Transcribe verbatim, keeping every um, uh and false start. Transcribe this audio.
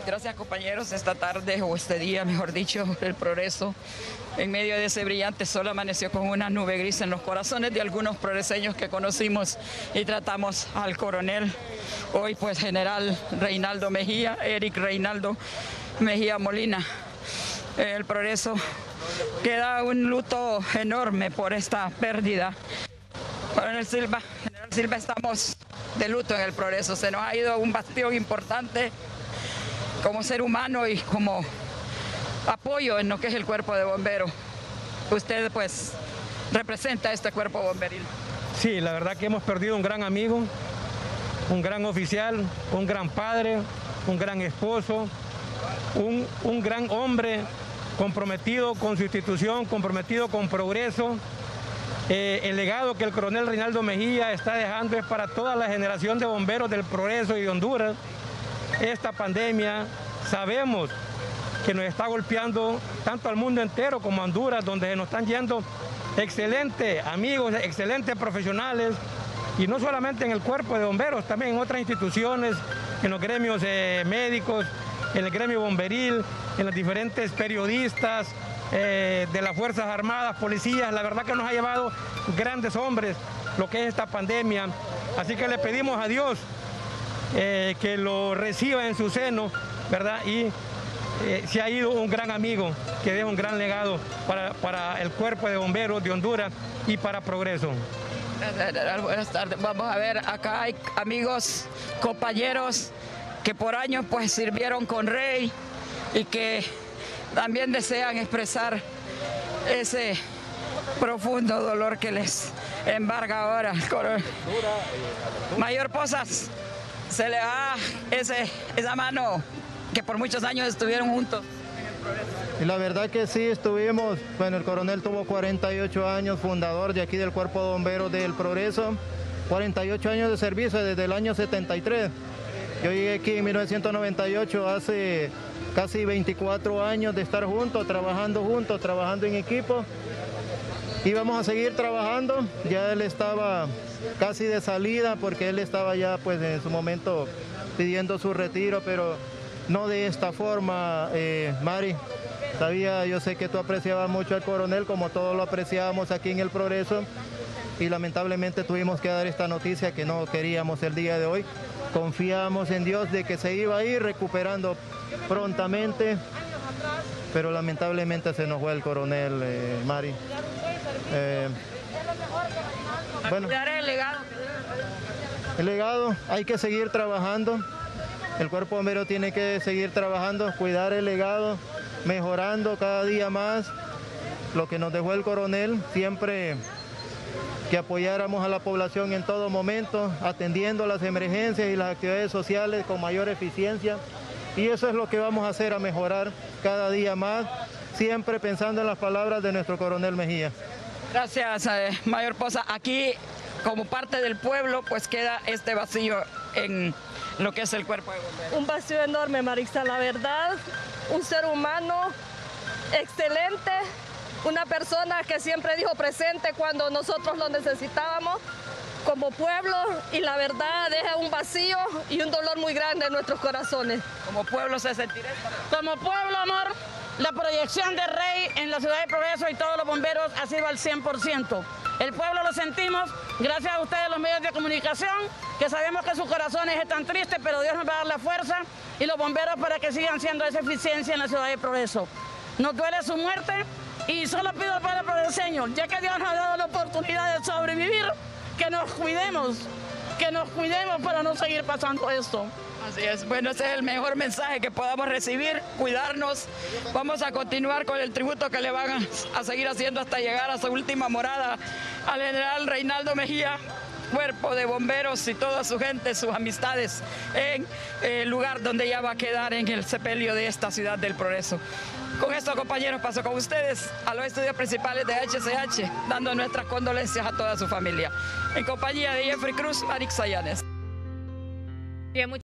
Gracias, compañeros. Esta tarde, o este día, mejor dicho, el Progreso, en medio de ese brillante sol, amaneció con una nube gris en los corazones de algunos progreseños que conocimos y tratamos al coronel, hoy pues general Reinaldo Mejía, Eric Reinaldo Mejía Molina. El Progreso queda un luto enorme por esta pérdida. Coronel Silva, general Silva, estamos de luto en el Progreso. Se nos ha ido un bastión importante como ser humano y como apoyo en lo que es el cuerpo de bomberos. Usted pues representa este cuerpo bomberil. Sí, la verdad que hemos perdido un gran amigo, un gran oficial, un gran padre, un gran esposo, un, un gran hombre comprometido con su institución, comprometido con Progreso. Eh, el legado que el coronel Reinaldo Mejía está dejando es para toda la generación de bomberos del Progreso y de Honduras. Esta pandemia sabemos que nos está golpeando tanto al mundo entero como a Honduras, donde se nos están yendo excelentes amigos, excelentes profesionales, y no solamente en el cuerpo de bomberos, también en otras instituciones, en los gremios eh, médicos, en el gremio bomberil, en los diferentes periodistas eh, de las Fuerzas Armadas, policías. La verdad que nos ha llevado grandes hombres lo que es esta pandemia, así que le pedimos a Dios Eh, que lo reciba en su seno, ¿verdad? Y eh, se ha ido un gran amigo que deja un gran legado para, para el cuerpo de bomberos de Honduras y para Progreso. Buenas tardes. Vamos a ver, acá hay amigos, compañeros que por años pues sirvieron con Rey y que también desean expresar ese profundo dolor que les embarga ahora. Mayor Posas, se le da ese, esa mano que por muchos años estuvieron juntos. Y la verdad que sí, estuvimos, bueno, el coronel tuvo cuarenta y ocho años, fundador de aquí del Cuerpo de Bomberos del Progreso, cuarenta y ocho años de servicio desde el año setenta y tres. Yo llegué aquí en mil novecientos noventa y ocho, hace casi veinticuatro años de estar juntos, trabajando juntos, trabajando en equipo. Y vamos a seguir trabajando. Ya él estaba casi de salida porque él estaba ya pues en su momento pidiendo su retiro, pero no de esta forma, eh, Mari. Sabía, yo sé que tú apreciabas mucho al coronel, como todos lo apreciábamos aquí en el Progreso, y lamentablemente tuvimos que dar esta noticia que no queríamos el día de hoy. Confiamos en Dios de que se iba a ir recuperando prontamente, pero lamentablemente se nos fue el coronel, eh, Mari. Eh, bueno, el legado. El legado, hay que seguir trabajando. El cuerpo bombero tiene que seguir trabajando, cuidar el legado, mejorando cada día más lo que nos dejó el coronel, siempre que apoyáramos a la población en todo momento, atendiendo las emergencias y las actividades sociales con mayor eficiencia. Y eso es lo que vamos a hacer, a mejorar cada día más, siempre pensando en las palabras de nuestro coronel Mejía. Gracias, eh, Mayor Poza. Aquí, como parte del pueblo, pues queda este vacío en lo que es el cuerpo de bomberos. Un vacío enorme, Marisa, la verdad. Un ser humano excelente, una persona que siempre dijo presente cuando nosotros lo necesitábamos como pueblo, y la verdad deja un vacío y un dolor muy grande en nuestros corazones. Como pueblo se sentirá. Como pueblo, amor, la proyección de Rey en la ciudad de Progreso y todos los bomberos ha sido al cien por ciento. El pueblo lo sentimos, gracias a ustedes los medios de comunicación, que sabemos que sus corazones están tristes, pero Dios nos va a dar la fuerza y los bomberos para que sigan siendo esa eficiencia en la ciudad de Progreso. Nos duele su muerte y solo pido al pueblo progreseño, ya que Dios nos ha dado la oportunidad de sobrevivir, que nos cuidemos, que nos cuidemos para no seguir pasando esto. Así es, bueno, ese es el mejor mensaje que podamos recibir, cuidarnos. Vamos a continuar con el tributo que le van a, a seguir haciendo hasta llegar a su última morada al general Reinaldo Mejía, cuerpo de bomberos y toda su gente, sus amistades, en el lugar donde ya va a quedar en el sepelio de esta ciudad del Progreso. Con esto, compañeros, paso con ustedes a los estudios principales de H C H, dando nuestras condolencias a toda su familia. En compañía de Jeffrey Cruz, Arix Sayanes.